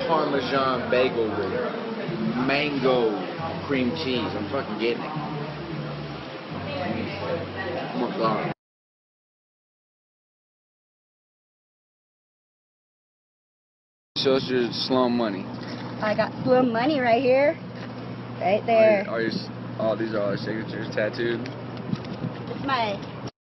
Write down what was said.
Parmesan bagel with mango cream cheese. I'm fucking getting it. Oh my god. Show us your slum money. I got slum money right here. Right there. Oh, these are all our signatures tattooed. It's my